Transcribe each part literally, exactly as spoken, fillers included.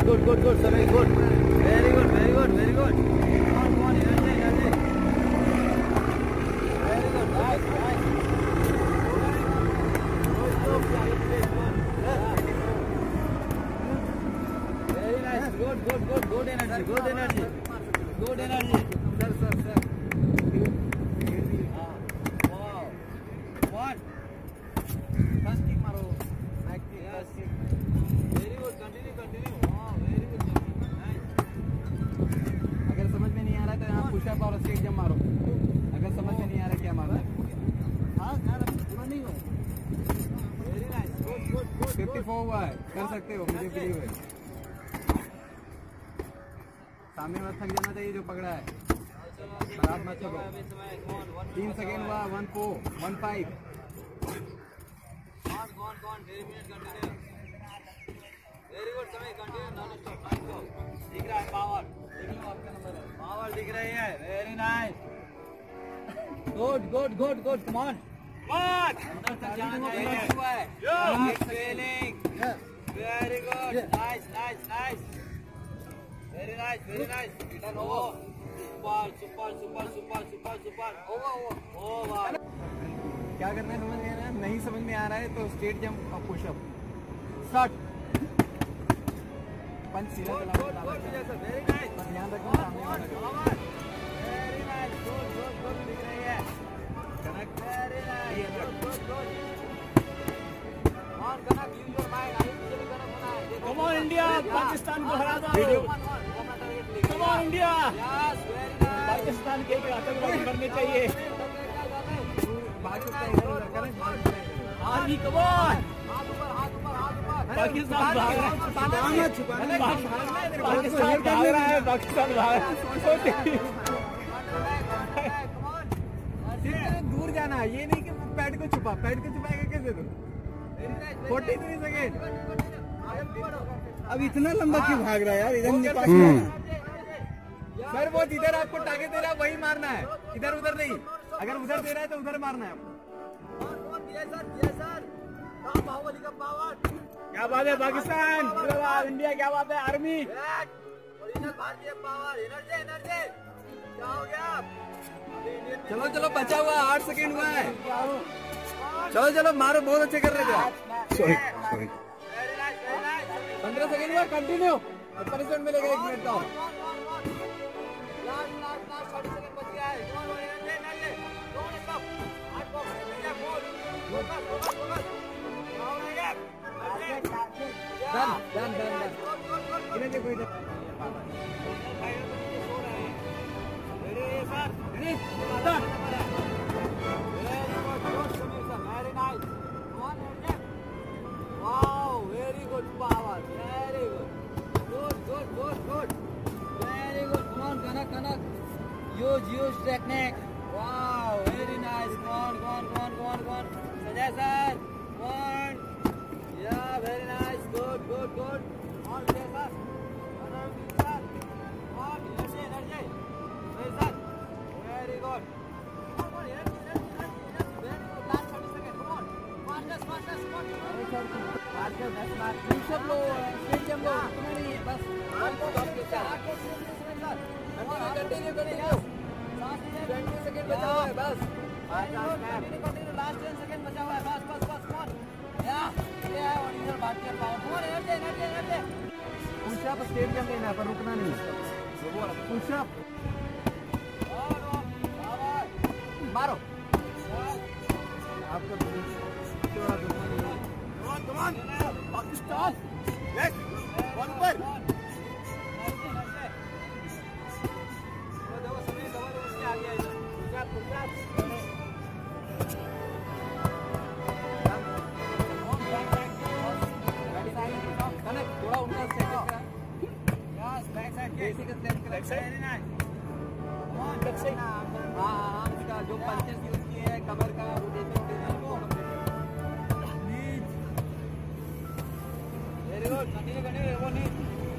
good, good, good, Samir, good. Very good, very good, very good. Come on, come on, energy, energy. Very good, nice, nice. Very nice, good, good, good, good energy, good energy, good energy. Sir, sir, sir. Wow. Come on. First kick maro. Back kick, first kick. Very good, continue, continue. Wow, very good. Nice. अगर समझ में नहीं आ रहा है तो यहाँ pushup और straight jump मारो। अगर समझ में नहीं आ रहा क्या मारना है। हाँ, यार पूरा नहीं हो। Very nice, good, good, good. चौवन हुआ है, कर सकते हो, मुझे बिलीव है। सामने वाला थक जाना चाहिए जो पकड़ा है। खराब मत चलो। तीन सेकेंड हुआ, one four, one five. Very good समय, continue, non stop, non stop. दिख रहा है पावर, पावर दिख रही है। Very nice, good good good good, come on अंदर तक जाना चाहिए। Very good, nice nice nice, very nice very nice. Done, over, super super super super super super, over over over. क्या करना है समझ गए ना? नहीं समझ में आ रहा है तो स्ट्रेट जंप और पुशअप स्टार्ट। पंच सीधा चला, वेरी नाइस, ध्यान रखना सामने वाला का। Very nice, good good good, दिख रही है। Connect, very nice, good good good. On connect, use your mind. आई मुझे भी कनेक्ट होना है। कम ऑन इंडिया, पाकिस्तान को हरा दो। Come on India, yes, very nice. Pakistan के आतंकवादी करने चाहिए। Army, come on. हाथ ऊपर, हाथ ऊपर, हाथ ऊपर। पाकिस्तान भाग रहा है, पाकिस्तान भाग रहा है, पाकिस्तान भाग रहा है। दूर जाना है, ये नहीं कि पैड को छुपा, पैड को छुपाएगा कैसे तुम? Forty three second. अब इतना लंबा क्यों भाग रहा है यार? इधर नहीं पास। सर वो जिधर आपको टारगेट दे रहा है वही मारना है, इधर उधर नहीं। अगर उधर दे रहा है तो उधर मारना है। क्या बात है पाकिस्तान, जिंदाबाद। इंडिया, क्या बात है आर्मी। ओरिजिनल भारतीय पावर, एनर्जी एनर्जी। क्या हो गया? चलो चलो, बचा हुआ आठ सेकेंड हुआ है। चलो चलो मारो, बहुत अच्छे कर रहे थे। सॉरी सॉरी, पंद्रह सेकेंड हुआ, कंटिन्यू। पनिशमेंट मिलेगा एक मिनट का। Last last last thirty second बच गया है। कौन हो एनर्जी एनर्जी, डोंट स्टॉप। हाथ बॉक्स में मिल गया, फोकस फोकस फोकस। क्या हो गया? Done done done done. इन्हें देखो इधर। Ready sir, ready start. Very nice, one energy. Wow, very good power, very good, good good good good, very good. Come on Kanak Kanak, use use technique. Wow, very nice. Come on come on come on come on come on, Sanjay sir, one, या very nice, good good good. On Sanjay sir, Ranveer sir, on energy energy, Sanjay sir, very good. Come on energy energy energy, very good. Last thirty second, come on, fastest fastest fastest. सब लोग straight jump लो, तुम्हें नहीं है बस। Continue continue, twenty second बचा हुआ है बस। Continue continue, last ten second बचा हुआ है, बस बस बस। कौन या ये है ओरिजिनल भारतीय पावर। कौन energy energy energy. Pushup straight jump लेना है पर रुकना नहीं। पुशअप मारो। आपका come on Pakistan, late one पर। देखो सभी जबरदस्ती आ गया इधर। Pushup pushup. कनेक्ट थोड़ा उनका सेकंड का। यस, बैक साइड के basic step back side. Very nice. On back side. हाँ हाँ, इसका जो पंचेस यूज किए हैं कमर का रोटेशन के लिए वो नीच। वेरी गुड, कंटिन्यू कंटिन्यू, वो नीच।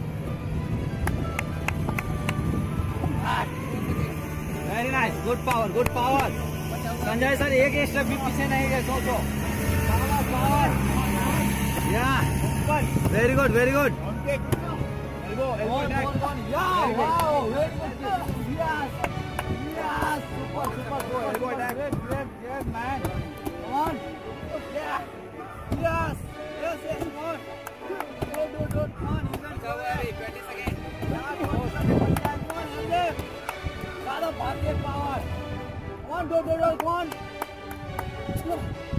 Very nice, good power good power. Sanjay sir एक स्टेप भी पीछे नहीं गए, सोचो। पावर पावर, या very good very good. Elbow, elbow One, attack. one, one. Yeah, wow, very good. Yes, yes, super, super, good. Elbow attack. Great, great, great, man. Come on. Yeah. Yes, yes, yes, come on. Go, go, go, come on. You can go ahead. twenty seconds. Yeah, come on, come on, come on, Hardev. Got a bucket power. Come on, go, go, go, come on. Go.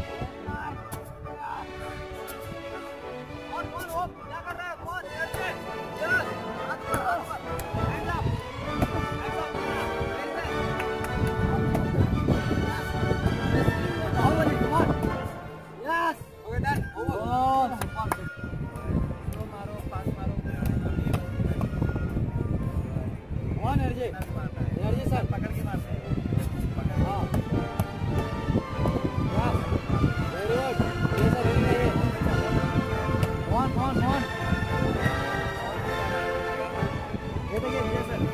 One, one, up. क्या कर रहा है? Come on, Hardev. Yes. हाथ पर, हाथ पर. Hands up. Hands up. Very nice. Bahubali, come on. Yes. Okay, done. Over. Oh, super. Slow मारो, fast मारो. One, Hardev. Hardev sir. पकड़ के मारते हैं. हाँ. Yes. Very good. Yes, sir. Very nice. One, one, one. Hit again. Yes, sir.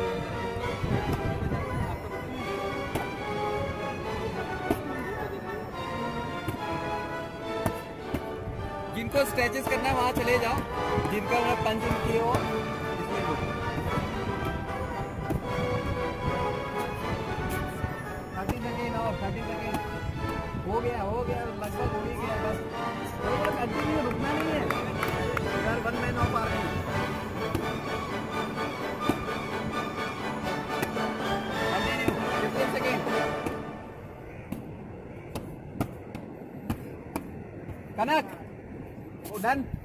जिनको stretches करना है वहाँ चले जाओ. जिनका मैं पंच किए हो इसमें लो. थर्टी सेकेंड और थर्टी सेकेंड हो गया हो गया लगभग हो ही गया बस कंटिन्यू रुकना नहीं है यार one man of army continue fifteen second Kanak done